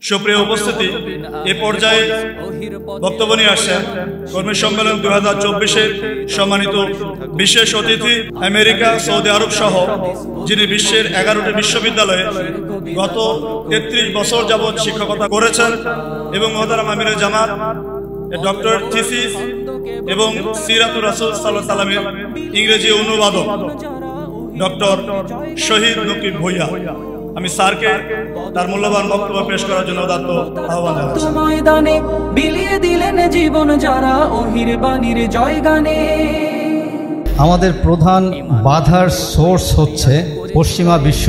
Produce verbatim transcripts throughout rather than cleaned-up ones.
সুপ্রিয় উপস্থিতি, এ পর্যায়ে বক্তব্য নিয়ে আসছেন কর্মী সম্মেলন দুই হাজার চব্বিশের সম্মানিত বিশেষ অতিথি, আমেরিকা, সৌদি আরব সহ যিনি বিশ্বের এগারোটি বিশ্ববিদ্যালয়ে গত তেত্রিশ বছর যাবৎ শিক্ষকতা করেছেন এবং মোহতারাম আমিরে জামাত ডক্টর থিসিস এবং সিরাতুর রাসূল সাল্লাল্লাহু আলাইহি সাল্লামের ইংরেজি অনুবাদক ডক্টর শহীদ নকিব ভূঁইয়া। আমি স্যারকে তার মূল্যবান বক্তব্য পেশ করার জন্য উদাত্ত আহ্বান জানাচ্ছি। ময়দানে বিলিয়ে দিলেন জীবন যারা ওহির বাণীর জয়গানে। আমাদের প্রধান বাধার সোর্স হচ্ছে পশ্চিমা বিশ্ব।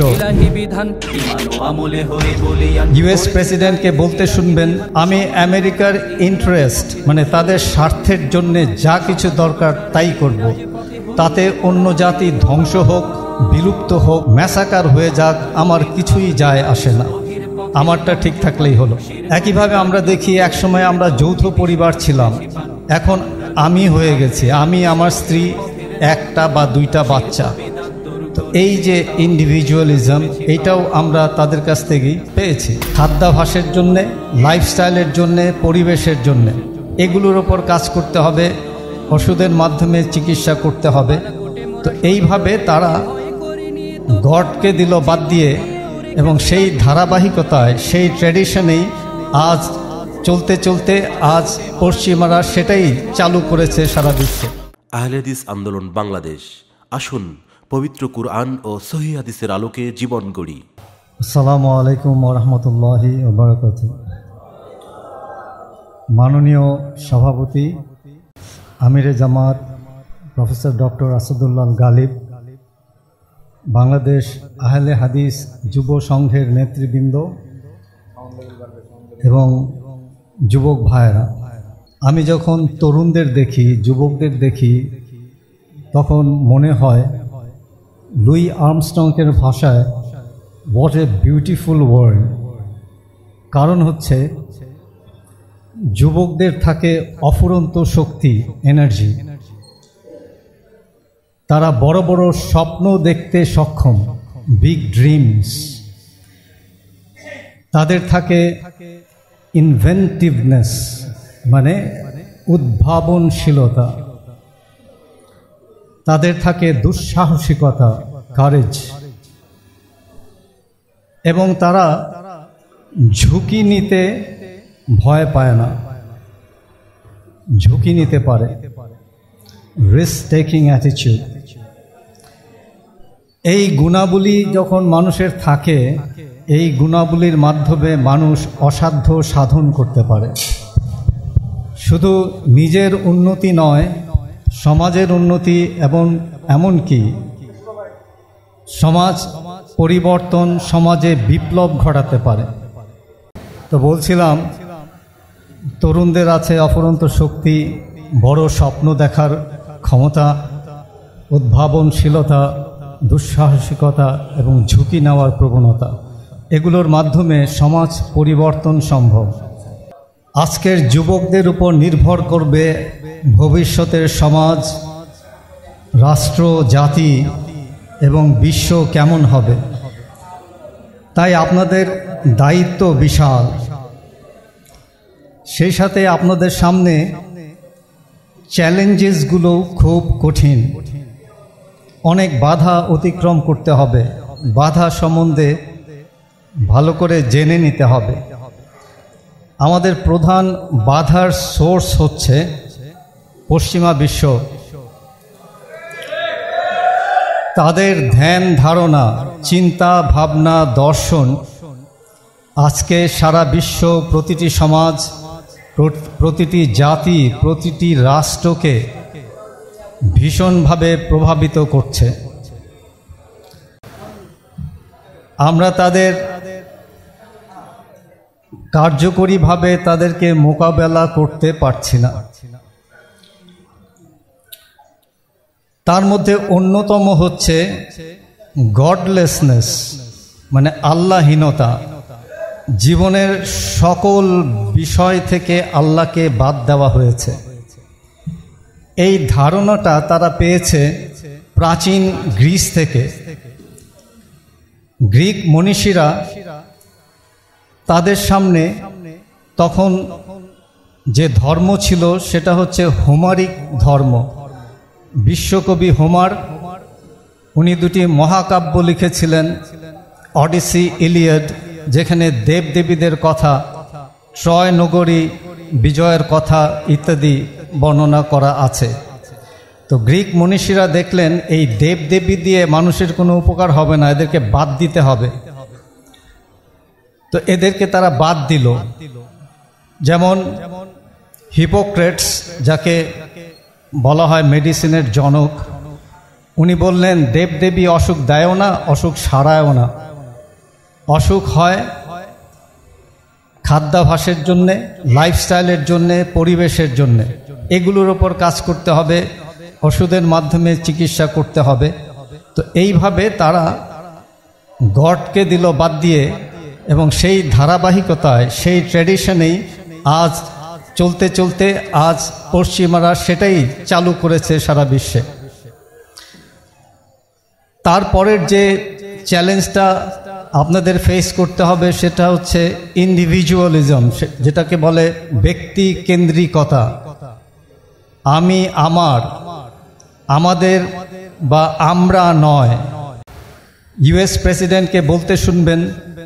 ইউএস প্রেসিডেন্টকে বলতে শুনবেন, আমি আমেরিকার ইন্টারেস্ট মানে তাদের স্বার্থের জন্য যা কিছু দরকার তাই করব, তাতে অন্য জাতি ধ্বংস হোক, বিলুপ্ত হোক, ম্যাসাকার হয়ে যাক, আমার কিছুই যায় আসে না, আমারটা ঠিক থাকলেই হলো। একইভাবে আমরা দেখি একসময় আমরা যৌথ পরিবার ছিলাম, এখন আমি হয়ে গেছি, আমি আমার স্ত্রী, একটা বা দুইটা বাচ্চা। তো এই যে ইন্ডিভিজুয়ালিজম, এইটাও আমরা তাদের কাছ থেকেই পেয়েছি। খাদ্যাভ্যাসের জন্যে, লাইফস্টাইলের জন্যে, পরিবেশের জন্যে, এগুলোর ওপর কাজ করতে হবে, ওষুধের মাধ্যমে চিকিৎসা করতে হবে। তো এইভাবে তারা গডকে দিল বাদ দিয়ে এবং সেই ধারাবাহিকতায়, সেই ট্র্যাডিশনেই আজ চলতে চলতে আজ পশ্চিমারা সেটাই চালু করেছে সারা বিশ্বে। আহলে হাদিস আন্দোলন বাংলাদেশ, আসুন পবিত্র কুরআন ও সহিহ হাদিসের আলোকে জীবন গড়ি। আসসালামু আলাইকুম ওয়া রাহমাতুল্লাহি ওয়া বারাকাতুহু। মাননীয় সভাপতি আমিরে জামাত প্রফেসর ডক্টর আসাদুল্লাহ গালিব, বাংলাদেশ আহলে হাদিস যুব সংঘের নেতৃবৃন্দ এবং যুবক ভাইয়েরা, আমি যখন তরুণদের দেখি, যুবকদের দেখি, তখন মনে হয় লুই আর্মস্ট্রংয়ের ভাষায় হোয়াট এ বিউটিফুল ওয়ার্ল্ড। কারণ হচ্ছে যুবকদের থাকে অফুরন্ত শক্তি, এনার্জি, তারা বড় বড় স্বপ্ন দেখতে সক্ষম, বিগ ড্রিমস, তাদের থাকে ইনভেন্টিভনেস মানে উদ্ভাবনশীলতা, তাদের থাকে দুঃসাহসিকতা, কারেজ, এবং তারা ঝুঁকি নিতে ভয় পায় না, ঝুঁকি নিতে পারে, রিস্ক টেকিং অ্যাটিটিউড। এই গুণাবলী যখন মানুষের থাকে, এই গুণাবলীর মাধ্যমে মানুষ অসাধ্য সাধন করতে পারে। শুধু নিজের উন্নতি নয়, সমাজের উন্নতি এবং এমনকি সমাজ পরিবর্তন, সমাজে বিপ্লব ঘটাতে পারে। তো বলছিলাম, তরুণদের আছে অফুরন্ত শক্তি, বড় স্বপ্ন দেখার ক্ষমতা, উদ্ভাবনশীলতা, দুঃসাহসিকতা এবং ঝুঁকি নেওয়ার প্রবণতা। এগুলোর মাধ্যমে সমাজ পরিবর্তন সম্ভব। আজকের যুবকদের উপর নির্ভর করবে ভবিষ্যতের সমাজ, রাষ্ট্র, জাতি এবং বিশ্ব কেমন হবে। তাই আপনাদের দায়িত্ব বিশাল। সেই সাথে আপনাদের সামনে চ্যালেঞ্জেসগুলো খুব কঠিন, অনেক বাধা অতিক্রম করতে হবে, বাধা সম্বন্ধে ভালো করে জেনে নিতে হবে। আমাদের প্রধান বাধার সোর্স হচ্ছে পশ্চিমা বিশ্ব। তাদের ধ্যান ধারণা, চিন্তা ভাবনা, দর্শন আজকে সারা বিশ্ব, প্রতিটি সমাজ, প্রতিটি জাতি, প্রতিটি রাষ্ট্রকে ভীষণভাবে প্রভাবিত করছে। আমরা তাদের কার্যকরীভাবে তাদেরকে মোকাবেলা করতে পারছি না। তার মধ্যে অন্যতম হচ্ছে গডলেসনেস মানে আল্লাহহীনতা। জীবনের সকল বিষয় থেকে আল্লাহকে বাদ দেওয়া হয়েছে। এই ধারণাটা তারা পেয়েছে প্রাচীন গ্রিস থেকে। গ্রিক মনীষীরা তাদের সামনে তখন যে ধর্ম ছিল সেটা হচ্ছে হোমারিক ধর্ম। বিশ্বকবি হোমার উনি দুটি মহাকাব্য লিখেছিলেন, অডিসি, ইলিয়াড, যেখানে দেবদেবীদের কথা, ট্রয় নগরী বিজয়ের কথা ইত্যাদি বর্ণনা করা আছে। তো গ্রিক মনীষীরা দেখলেন এই দেবদেবী দিয়ে মানুষের কোনো উপকার হবে না, এদেরকে বাদ দিতে হবে। তো এদেরকে তারা বাদ দিল। যেমন হিপোক্রেটস, যাকে বলা হয় মেডিসিনের জনক, উনি বললেন দেবদেবী অসুখ দেয়ও না, অসুখ সারায়ও না। অসুখ হয় খাদ্যাভ্যাসের জন্যে, লাইফস্টাইলের জন্যে, পরিবেশের জন্যে। এগুলোর ওপর কাজ করতে হবে, ওষুধের মাধ্যমে চিকিৎসা করতে হবে। তো এইভাবে তারা গডকে দিল বাদ দিয়ে, এবং সেই ধারাবাহিকতায়, সেই ট্র্যাডিশনেই আজ চলতে চলতে আজ পশ্চিমারা সেটাই চালু করেছে সারা বিশ্বে। তারপরের যে চ্যালেঞ্জটা আপনাদের ফেস করতে হবে সেটা হচ্ছে ইন্ডিভিজুয়ালিজম, যেটাকে বলে ব্যক্তি কেন্দ্রিকতা। আমি, আমার, আমাদের বা আমরা নয়। ইউএস প্রেসিডেন্টকে বলতে শুনবেন,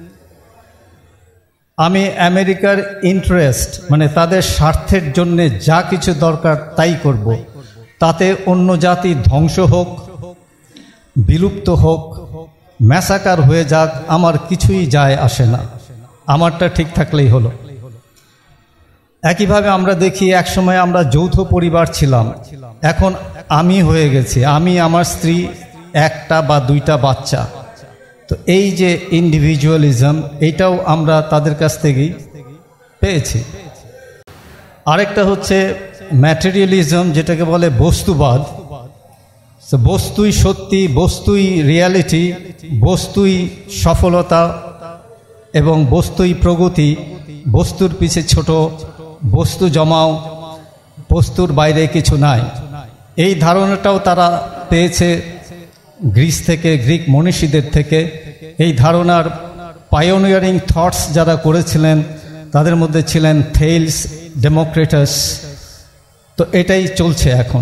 আমি আমেরিকার ইন্টারেস্ট মানে তাদের স্বার্থের জন্যে যা কিছু দরকার তাই করব। তাতে অন্য জাতি ধ্বংস হোক, বিলুপ্ত হোক, ম্যাসাকার হয়ে যাক, আমার কিছুই যায় আসে না, আমারটা ঠিক থাকলেই হলো। একইভাবে আমরা দেখি একসময় আমরা যৌথ পরিবার ছিলাম, এখন আমি হয়ে গেছি, আমি, আমার স্ত্রী, একটা বা দুইটা বাচ্চা। তো এই যে ইন্ডিভিজুয়ালিজম, এইটাও আমরা তাদের কাছ থেকেই পেয়েছি। আরেকটা হচ্ছে ম্যাটেরিয়ালিজম, যেটাকে বলে বস্তুবাদ। বস্তুই সত্যি, বস্তুই রিয়ালিটি, বস্তুই সফলতা এবং বস্তুই প্রগতি। বস্তুর পিছে ছোট, বস্তু জমাও, বস্তুর বাইরে কিছু নাই। এই ধারণাটাও তারা পেয়েছে গ্রিস থেকে, গ্রিক মনীষীদের থেকে। এই ধারণার পায়োনিয়ারিং থটস যারা করেছিলেন তাদের মধ্যে ছিলেন থেলস, ডেমোক্রিটাস। তো এটাই চলছে এখন।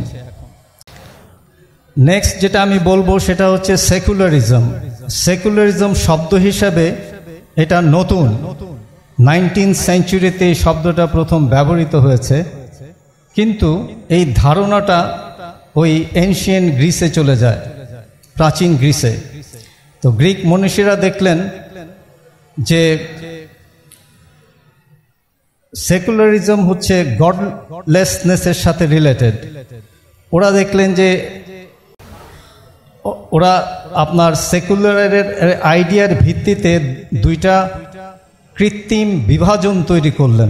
নেক্সট যেটা আমি বলবো সেটা হচ্ছে সেকুলারিজম। সেকুলারিজম শব্দ হিসাবে এটা নতুন, নাইনটিন সেঞ্চুরিতে এই শব্দটা প্রথম ব্যবহৃত হয়েছে, কিন্তু এই ধারণাটা ওই এনশিয়েন্ট গ্রিসে চলে যায়, প্রাচীন গ্রিসে। তো গ্রিক মনীষীরা দেখলেন যে সেকুলারিজম হচ্ছে গডলেসনেসের সাথে রিলেটেড। ওরা দেখলেন যে ওরা আপনার সেকুলারের আইডিয়ার ভিত্তিতে দুইটা কৃত্রিম বিভাজন তৈরি করলেন।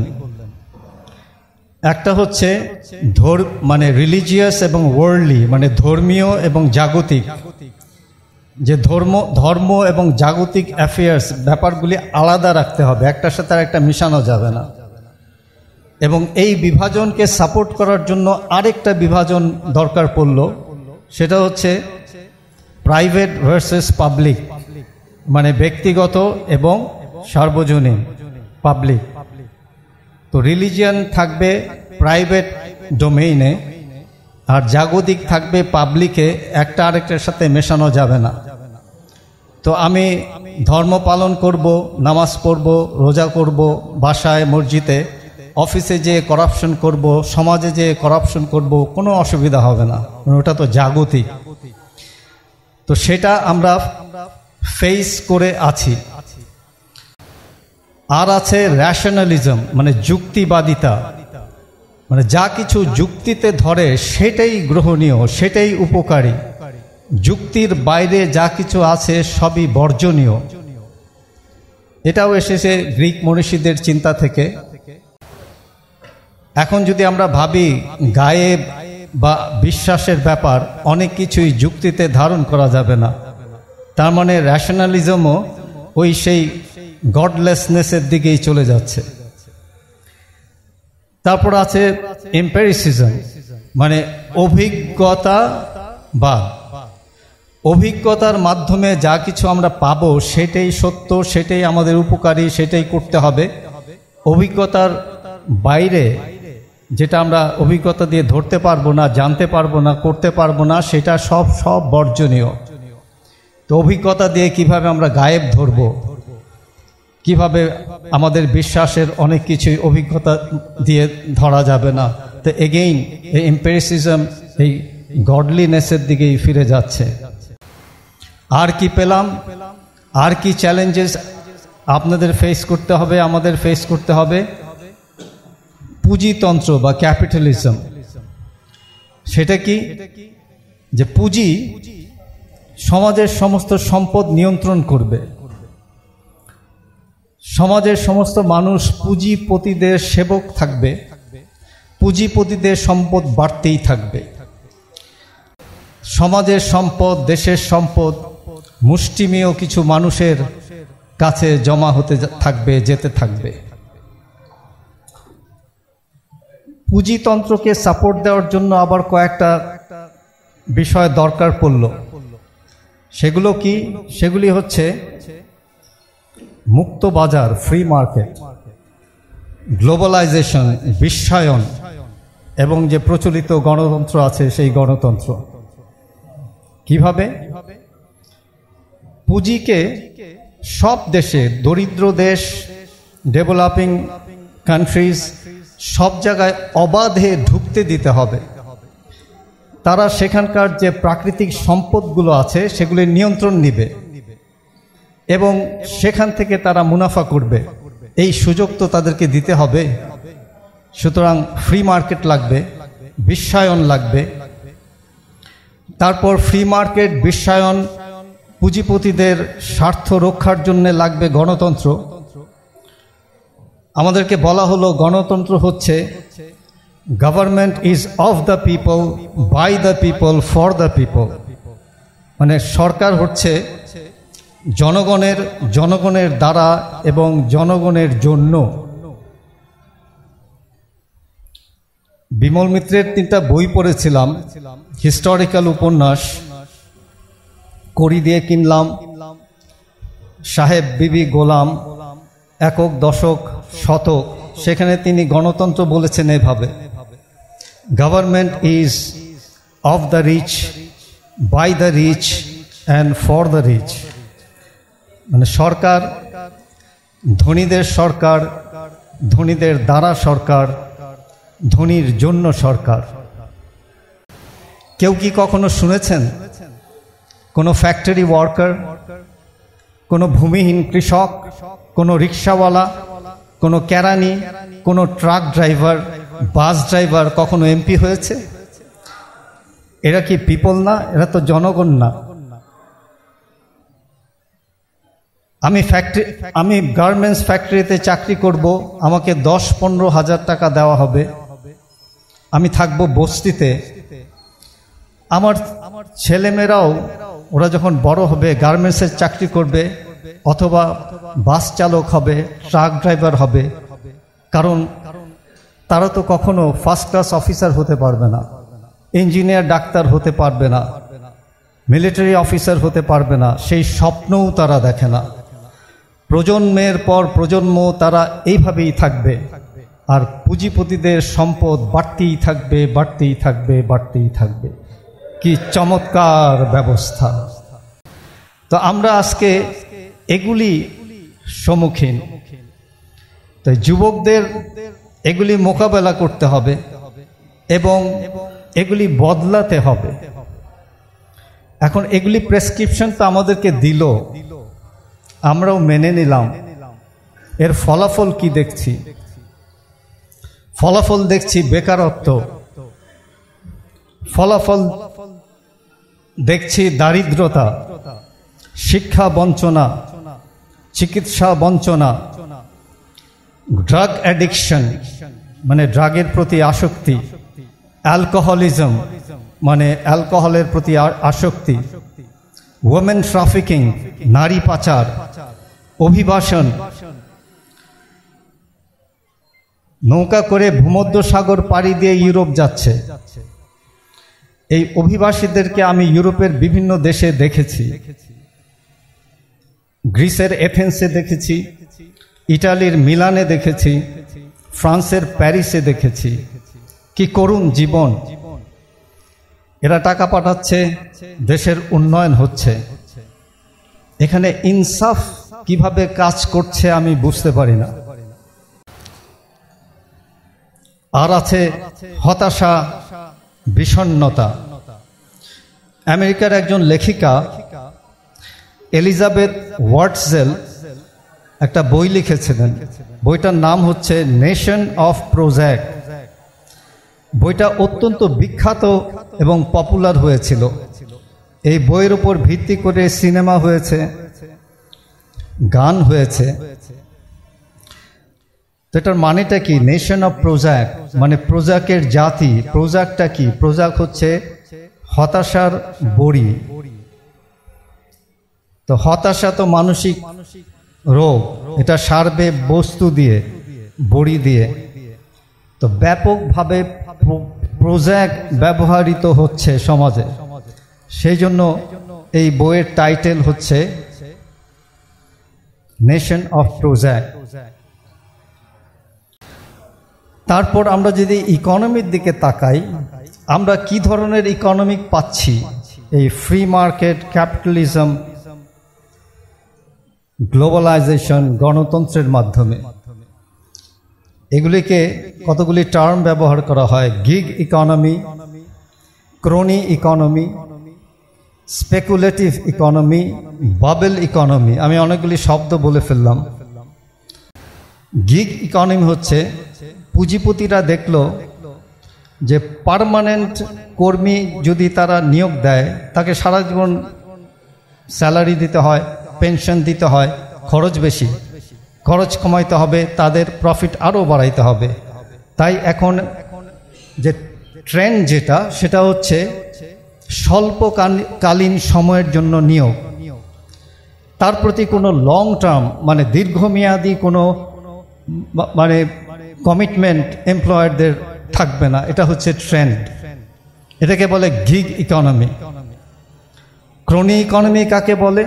একটা হচ্ছে ধর মানে রিলিজিয়াস এবং ওয়ার্ল্ডলি, মানে ধর্মীয় এবং জাগতিক। যে ধর্ম ধর্ম এবং জাগতিক অ্যাফেয়ার্স, ব্যাপারগুলি আলাদা রাখতে হবে, একটার সাথে আর একটা মিশানো যাবে না। এবং এই বিভাজনকে সাপোর্ট করার জন্য আরেকটা বিভাজন দরকার পড়ল, সেটা হচ্ছে প্রাইভেট ভার্সেস পাবলিক, মানে ব্যক্তিগত এবং সার্বজনীন, পাবলিক। তো রিলিজিয়ান থাকবে প্রাইভেট ডোমেইনে আর জাগতিক থাকবে পাবলিকে, একটা আরেকটার সাথে মেশানো যাবে না। তো আমি ধর্ম পালন করব, নামাজ পড়ব, রোজা করব, বাসায় মসজিদে, অফিসে যে করাপশন করব, সমাজে যে করাপশন করব, কোনো অসুবিধা হবে না, ওটা তো জাগতিক। তো সেটা আমরা ফেস করে আছি। আর আছে র্যাশনালিজম, মানে যুক্তিবাদিতা, মানে যা কিছু যুক্তিতে ধরে সেটাই গ্রহণীয়, সেটাই উপকারী। যুক্তির বাইরে যা কিছু আছে সবই বর্জনীয়। এটাও এসেছে গ্রিক মনীষীদের চিন্তা থেকে। এখন যদি আমরা ভাবি গায়েব বা বিশ্বাসের ব্যাপার, অনেক কিছুই যুক্তিতে ধারণ করা যাবে না, তার মানে র্যাশনালিজমও ওই সেই গডলেসনেসের দিকেই চলে যাচ্ছে। তারপর আছে এম্পেরিসিজম, মানে অভিজ্ঞতা বাদ। অভিজ্ঞতার মাধ্যমে যা কিছু আমরা পাবো সেটাই সত্য, সেটাই আমাদের উপকারী, সেটাই করতে হবে। অভিজ্ঞতার বাইরে যেটা আমরা অভিজ্ঞতা দিয়ে ধরতে পারবো না, জানতে পারবো না, করতে পারবো না, সেটা সব সব বর্জনীয়। তো অভিজ্ঞতা দিয়ে কিভাবে আমরা গায়েব ধরব, কিভাবে আমাদের বিশ্বাসের অনেক কিছুই অভিজ্ঞতা দিয়ে ধরা যাবে না। তো এগেইন এই এম্পিরিসিজম এই গডলিনেসের দিকেই ফিরে যাচ্ছে। আর কি পেলাম, আর কি চ্যালেঞ্জেস আপনাদের ফেস করতে হবে, আমাদের ফেস করতে হবে? পুঁজিতন্ত্র বা ক্যাপিটালিজম। সেটা কি? যে পুঁজি সমাজের সমস্ত সম্পদ নিয়ন্ত্রণ করবে, সমাজের সমস্ত মানুষ পুঁজিপতিদের সেবক থাকবে, পুঁজিপতিদের সম্পদ বাড়তেই থাকবে। সমাজের সম্পদ, দেশের সম্পদ মুষ্টিমেয় কিছু মানুষের কাছে জমা হতে থাকবে, যেতে থাকবে। পুঁজিতন্ত্রকে সাপোর্ট দেওয়ার জন্য আবার কয়েকটা বিষয় দরকার পড়ল। সেগুলো কি? সেগুলি হচ্ছে মুক্ত বাজার, ফ্রি মার্কেট, গ্লোবালাইজেশন, বিশ্বায়ন, এবং যে প্রচলিত গণতন্ত্র আছে সেই গণতন্ত্র। কিভাবে? পুঁজিকে সব দেশে, দরিদ্র দেশ, ডেভেলপিং কান্ট্রিজ, সব জায়গায় অবাধে ঢুকতে দিতে হবে। তারা সেখানকার যে প্রাকৃতিক সম্পদগুলো আছে সেগুলির নিয়ন্ত্রণ নিবে এবং সেখান থেকে তারা মুনাফা করবে। এই সুযোগ তো তাদেরকে দিতে হবে। সুতরাং ফ্রি মার্কেট লাগবে, বিশ্বায়ন লাগবে। তারপর ফ্রি মার্কেট, বিশ্বায়ন, পুঁজিপতিদের স্বার্থ রক্ষার জন্য লাগবে গণতন্ত্র। আমাদেরকে বলা হলো গণতন্ত্র হচ্ছে government is of the people, by the people, for the people. মানে সরকার হচ্ছে জনগণের, জনগণের দ্বারা এবং জনগণের জন্য। বিমল মিত্রের তিনটা বই পড়েছিলাম, হিস্টোরিক্যাল উপন্যাস, কড়ি দিয়ে কিনলাম, সাহেব বিবি গোলাম, একক, দশক, শতক। সেখানে তিনি গণতন্ত্র বলেছেন এভাবে: government is of the rich, by the rich and for the rich. মানে সরকার ধনীদের সরকার, ধনীদের দ্বারা সরকার, ধনীর জন্য সরকার। কেউ কি কখনো শুনেছেন কোনো ফ্যাক্টরি ওয়ার্কার, কোনো ভূমিহীন কৃষক, কোনো রিক্সাওয়ালা, কোনো কেরানি, কোনো ট্রাক ড্রাইভার, বাস ড্রাইভার কখনো এমপি হয়েছে? এরা কি পিপল না? এরা তো জনগণ না? আমি ফ্যাক্টরি আমি গার্মেন্টস ফ্যাক্টরিতে চাকরি করব, আমাকে দশ পনেরো হাজার টাকা দেওয়া হবে, আমি থাকবো বস্তিতে। আমার ছেলেমেয়েরাও ওরা যখন বড় হবে গার্মেন্টসের চাকরি করবে, অথবা বাস চালক হবে, ট্রাক ড্রাইভার হবে। কারণ তারা তো কখনো ফার্স্ট ক্লাস অফিসার হতে পারবে না, ইঞ্জিনিয়ার, ডাক্তার হতে পারবে না, মিলিটারি অফিসার হতে পারবে না। সেই স্বপ্নও তারা দেখে না। প্রজন্মের পর প্রজন্ম তারা এইভাবেই থাকবে, আর পুঁজিপতিদের সম্পদ বাড়তেই থাকবে, বাড়তেই থাকবে, বাড়তেই থাকবে। কি চমৎকার ব্যবস্থা! তো আমরা আজকে এগুলি সম্মুখীন। তো যুবকদের এগুলি মোকাবেলা করতে হবে এবং এগুলি বদলাতে হবে। এখন এগুলি প্রেসক্রিপশন তো আমাদেরকে দিল, আমরাও মেনে নিলাম। এর ফলাফল কি দেখছি? ফলাফল দেখছি বেকারত্ব, ফলাফল দেখছি দারিদ্রতা, শিক্ষা বঞ্চনা, চিকিৎসা বঞ্চনা, ড্রাগ অ্যাডিকশন মানে ড্রাগের প্রতি আসক্তি, অ্যালকোহলিজম মানে অ্যালকোহলের প্রতি আসক্তি, ওমেন ট্রাফিকিং নারী পাচার, অভিবাসন, নৌকা করে ভূমধ্যসাগর পাড়ি দিয়ে ইউরোপ যাচ্ছে, এই অভিবাসীদেরকে আমি ইউরোপের বিভিন্ন দেশে দেখেছি, গ্রিসের এথেন্সে দেখেছি, ইটালির মিলানে দেখেছি, ফ্রান্সের প্যারিসে দেখেছি। কি করুণ জীবন! এরা টাকা পাঠাচ্ছে, দেশের উন্নয়ন হচ্ছে। এখানে ইনসাফ কিভাবে কাজ করছে আমি বুঝতে পারি না। আর আছে হতাশা, বিষণ্ণতা। আমেরিকার একজন লেখিকা এলিজাবেথ ওয়ার্টজেল একটা বই লিখেছিলেন। বইটার নাম হচ্ছে নেশন অফ প্রোজ্যাক। বইটা অত্যন্ত বিখ্যাত এবং পপুলার হয়েছিল। এই বইয়ের উপর ভিত্তি করে সিনেমা হয়েছে, গান হয়েছে। তো এটার মানেটা কি? নেশন অফ প্রোজ্যাক মানে প্রোজাকের জাতি। প্রোজাকটা কি? প্রোজাক হচ্ছে হতাশার বড়ি। তো হতাশা তো মানসিক রোগ, এটা সারবে বস্তু দিয়ে, বড়ি দিয়ে। তো ব্যাপকভাবে প্রোজ্যাক ব্যবহৃত হচ্ছে সমাজে, সেই জন্য এই বইয়ের টাইটেল হচ্ছে নেশন অফ প্রোজ্যাক। তারপর আমরা যদি ইকোনমির দিকে তাকাই, আমরা কি ধরনের ইকোনমিক পাচ্ছি? এই ফ্রি মার্কেট, ক্যাপিটালিজম, গ্লোবালাইজেশন, গণতন্ত্রের মাধ্যমে। এগুলিকে কতগুলি টার্ম ব্যবহার করা হয়: gig economy, crony economy, speculative economy, bubble economy. আমি অনেকগুলি শব্দ বলে ফেললাম। গিগ ইকোনমি হচ্ছে পুঁজিপতিরা দেখলো যে পার্মানেন্ট কর্মী যদি তারা নিয়োগ দেয়, তাকে সারা জীবন স্যালারি দিতে হয়, পেনশন দিতে হয়, খরচ বেশি, খরচ কমাইতে হবে, তাদের প্রফিট আরও বাড়াইতে হবে। তাই এখন যে ট্রেন্ড যেটা, সেটা হচ্ছে স্বল্পকালীন সময়ের জন্য নিয়োগ। তার প্রতি কোনো লং টার্ম মানে দীর্ঘমেয়াদী কোনো মানে কমিটমেন্ট এমপ্লয়ারদের থাকবে না। এটা হচ্ছে ট্রেন্ড। এটাকে বলে গিগ ইকোনমি। ক্রোনি ইকোনমি কাকে বলে?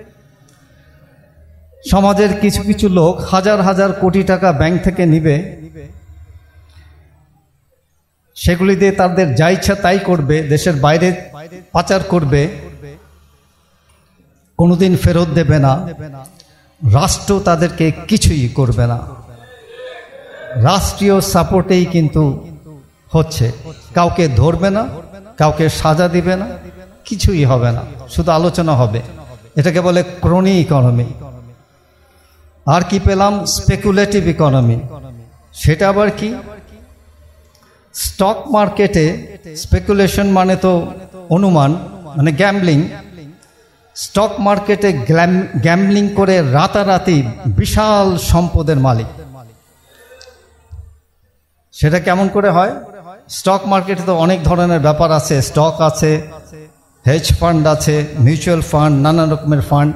সমাজের কিছু কিছু লোক হাজার হাজার কোটি টাকা ব্যাংক থেকে নিবে, সেগুলি দিয়ে তাদের যা ইচ্ছা তাই করবে, দেশের বাইরে পাচার করবে, কোনোদিন ফেরত দেবে না। রাষ্ট্র তাদেরকে কিছুই করবে না। রাষ্ট্রীয় সাপোর্টেই কিন্তু হচ্ছে। কাউকে ধরবে না, কাউকে সাজা দিবে না, কিছুই হবে না, শুধু আলোচনা হবে। এটাকে বলে ক্রোনি ইকোনমি। আর কি পেলাম? Speculative economy. সেটা আবার কি? স্টক মার্কেটে স্পেকুলেশন মানে তো অনুমান, মানে গ্যাম্বলিং। স্টক মার্কেটে গ্যাম্বলিং করে রাতারাতি বিশাল সম্পদের মালিক। সেটা কেমন করে হয়? স্টক মার্কেটে তো অনেক ধরনের ব্যাপার আছে। স্টক আছে, হেজ ফান্ড আছে, মিউচুয়াল ফান্ড, নানা রকমের ফান্ড।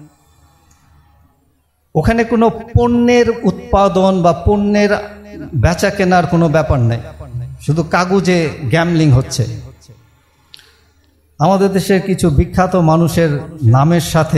ওখানে কোনো পণ্যের উৎপাদন বা পণ্যের বেচা কেনার কোনো ব্যাপার নেই, শুধু কাগজে গ্যাম্বলিং হচ্ছে। আমাদের দেশের কিছু বিখ্যাত মানুষের নামের সাথে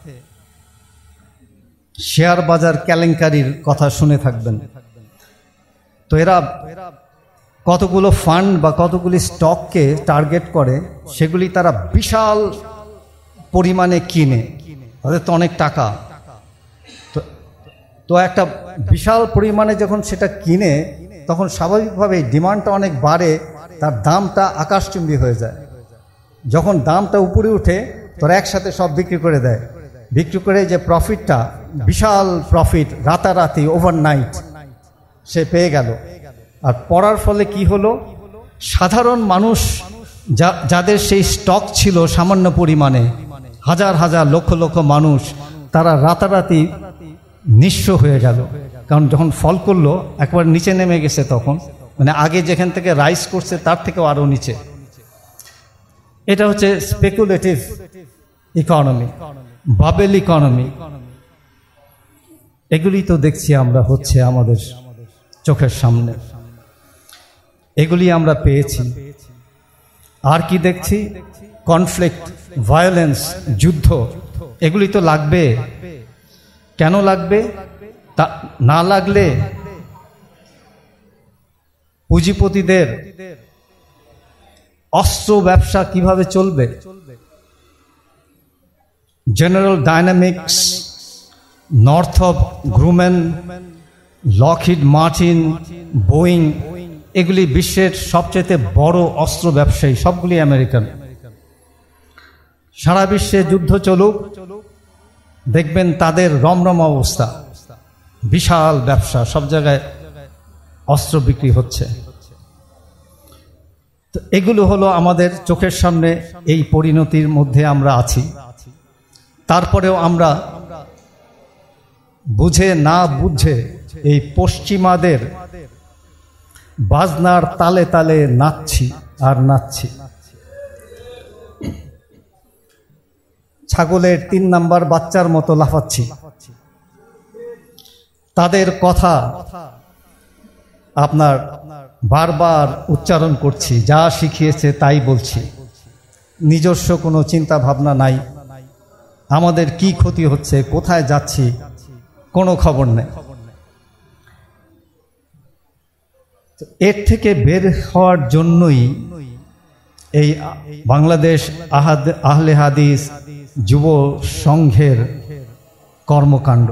শেয়ার বাজার কেলেঙ্কারির কথা শুনে থাকবেন। তো এরা কতগুলো ফান্ড বা কতগুলি স্টককে টার্গেট করে, সেগুলি তারা বিশাল পরিমাণে কিনে। তাদের তো অনেক টাকা। তো তো একটা বিশাল পরিমাণে যখন সেটা কিনে, তখন স্বাভাবিকভাবেই ডিমান্ডটা অনেক বাড়ে, তার দামটা আকাশচুম্বী হয়ে যায়। যখন দামটা উপরে উঠে, তোরা একসাথে সব বিক্রি করে দেয়। বিক্রি করে যে প্রফিটটা, বিশাল প্রফিট, রাতারাতি ওভারনাইট সে পেয়ে গেল। আর পড়ার ফলে কি হলো? সাধারণ মানুষ যা যাদের সেই স্টক ছিল সামান্য পরিমাণে, হাজার হাজার লক্ষ লক্ষ মানুষ, তারা রাতারাতি নিঃস্ব হয়ে গেল। কারণ যখন ফল করলো একবার নিচে নেমে গেছে, তখন মানে আগে যেখান থেকে রাইজ করছে তার থেকেও আরও নিচে। এটা হচ্ছে স্পেকুলেটিভ ইকোনমি, বাবেল ইকোনমি। এগুলি তো দেখছি আমরা হচ্ছে আমাদের চোখের সামনে। এগুলি আমরা পেয়েছি। আর কি দেখছি? কনফ্লিক্ট, ভায়োলেন্স, যুদ্ধ, এগুলি তো লাগবে। কেন লাগবে? তা না লাগলে পুঁজিপতিদের অস্ত্র ব্যবসা কিভাবে চলবে? General Dynamics, Northrop Grumman, Lockheed Martin, Boeing, এগুলি বিশ্বের সবচেয়ে বড় অস্ত্র ব্যবসায়ী, সবগুলি আমেরিকান। সারা বিশ্বে যুদ্ধ চলুক, দেখবেন তাদের রমরম অবস্থা, বিশাল ব্যবসা, সব জায়গায় অস্ত্র বিক্রি হচ্ছে। তো এগুলো হলো আমাদের চোখের সামনে, এই পরিণতির মধ্যে আমরা আছি। তারপরেও আমরা বুঝে না বুঝে এই পশ্চিমাদের বাজনার তালে তালে নাচছি আর নাচছি। ছাগলের তিন নাম্বার বাচ্চার মতো লাফাচ্ছি। তাদের কথা আপনার বারবার উচ্চারণ করছি, যা শিখিয়েছে তাই বলছি, নিজস্ব কোনো চিন্তা ভাবনা নাই। আমাদের কি ক্ষতি হচ্ছে, কোথায় যাচ্ছি, কোনো খবর নেই। এর থেকে বের হওয়ার জন্যই এই বাংলাদেশ আহলে হাদিস যুব সংঘের কর্মকাণ্ড।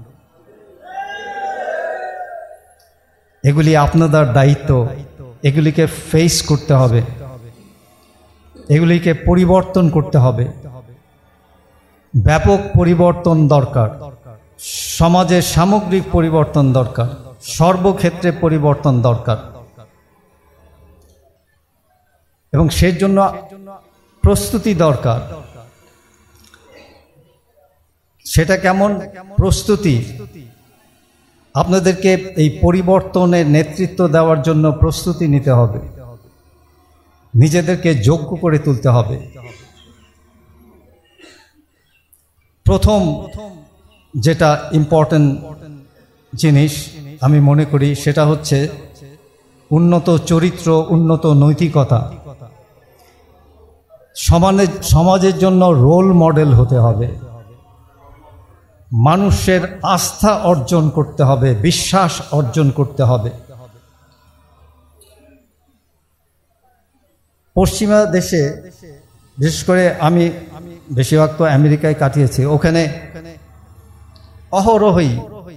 এগুলি আপনাদের দায়িত্ব, এগুলিকে ফেস করতে হবে, এগুলিকে পরিবর্তন করতে হবে। ব্যাপক পরিবর্তন দরকার, সমাজের সামগ্রিক পরিবর্তন দরকার, সর্বক্ষেত্রে পরিবর্তন দরকার, এবং সেই জন্য প্রস্তুতি দরকার। সেটা কেমন প্রস্তুতি? আপনাদেরকে এই পরিবর্তনের নেতৃত্ব দেওয়ার জন্য প্রস্তুতি নিতে হবে, নিজেদেরকে যোগ্য করে তুলতে হবে। প্রথম যেটা ইম্পর্টেন্ট জিনিস আমি মনে করি সেটা হচ্ছে উন্নত চরিত্র, উন্নত নৈতিকতা। সমাজের সমাজের জন্য রোল মডেল হতে হবে, মানুষের আস্থা অর্জন করতে হবে, বিশ্বাস অর্জন করতে হবে। পশ্চিমা দেশে, বিশেষ করে আমি বেশিরভাগ তো আমেরিকায় কাটিয়েছি, ওখানে অহরহই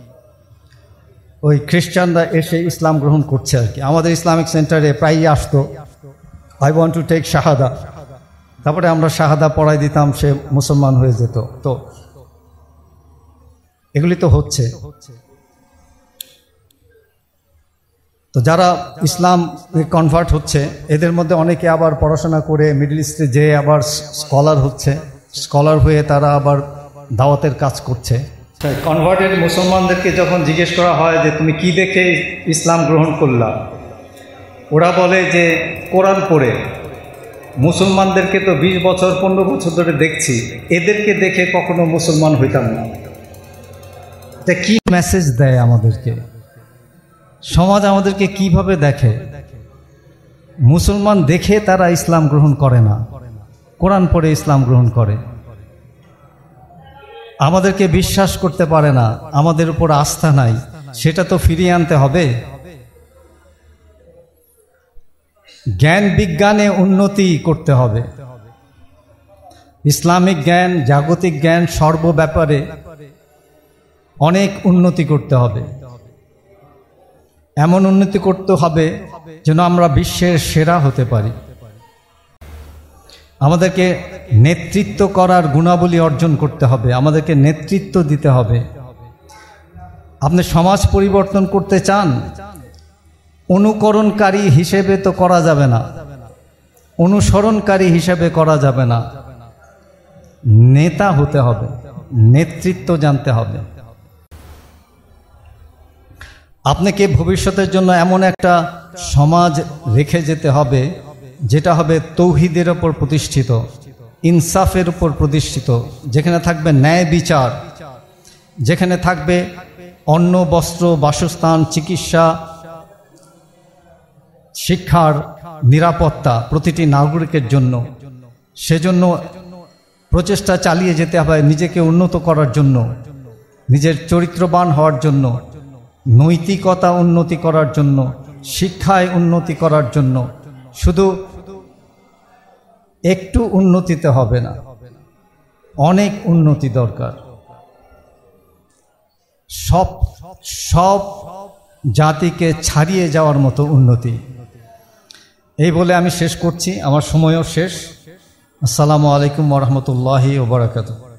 ওই খ্রিস্টানরা এসে ইসলাম গ্রহণ করছে আর কি। আমাদের ইসলামিক সেন্টারে প্রায়ই আসতো, আই ওয়ান্ট টু টেক শাহাদা, তারপরে আমরা শাহাদা পড়াই দিতাম, সে মুসলমান হয়ে যেত। তো এগুলি তো হচ্ছে। তো যারা ইসলাম কনভার্ট হচ্ছে, এদের মধ্যে অনেকে আবার পড়াশোনা করে মিডল ইস্টে যেয়ে আবার স্কলার হচ্ছে, স্কলার হয়ে তারা আবার দাওয়াতের কাজ করছে। কনভার্টেড মুসলমানদেরকে যখন জিজ্ঞেস করা হয় যে তুমি কি দেখে ইসলাম গ্রহণ করলা, ওরা বলে যে কোরআন পড়ে। মুসলমানদেরকে তো বিশ বছর পনেরো বছর ধরে দেখছি, এদেরকে দেখে কখনো মুসলমান হইতাম না। এটা কি মেসেজ দেয় আমাদেরকে? সমাজ আমাদেরকে কিভাবে দেখে? মুসলমান দেখে তারা ইসলাম গ্রহণ করে না, কোরআন পড়ে ইসলাম গ্রহণ করে। আমাদেরকে বিশ্বাস করতে পারে না, আমাদের উপর আস্থা নাই, সেটা তো ফিরিয়ে আনতে হবে। জ্ঞান বিজ্ঞানে উন্নতি করতে হবে, ইসলামিক জ্ঞান, জাগতিক জ্ঞান, সর্ব ব্যাপারে অনেক উন্নতি করতে হবে। এমন উন্নতি করতে হবে যেন আমরা বিশ্বের সেরা হতে পারি। আমাদেরকে নেতৃত্ব করার গুণাবলী অর্জন করতে হবে, আমাদেরকে নেতৃত্ব দিতে হবে। আপনি সমাজ পরিবর্তন করতে চান, অনুকরণকারী হিসেবে তো করা যাবে না, অনুসরণকারী হিসেবে করা যাবে না, নেতা হতে হবে, নেতৃত্ব জানতে হবে। আপনাকে ভবিষ্যতের জন্য এমন একটা সমাজ রেখে যেতে হবে যেটা হবে তৌহিদের উপর প্রতিষ্ঠিত, ইনসাফের উপর প্রতিষ্ঠিত, যেখানে থাকবে ন্যায় বিচার, যেখানে থাকবে অন্ন, বস্ত্র, বাসস্থান, চিকিৎসা, শিক্ষার নিরাপত্তা প্রতিটি নাগরিকের জন্য, সেজন্য প্রচেষ্টা চালিয়ে যেতে হবে নিজেকে উন্নত করার জন্য, নিজের চরিত্রবান হওয়ার জন্য, নৈতিকতা উন্নতি করার জন্য, শিক্ষায় উন্নতি করার জন্য। শুধু একটু উন্নতিতে হবে না, অনেক উন্নতি দরকার। সব সব জাতিকে ছাড়িয়ে যাওয়ার মতো উন্নতি। এই বলে আমি শেষ করছি, আমার সময়ও শেষ। আসসালামু আলাইকুম ওয়া রাহমাতুল্লাহি ওয়া বারাকাতুহু।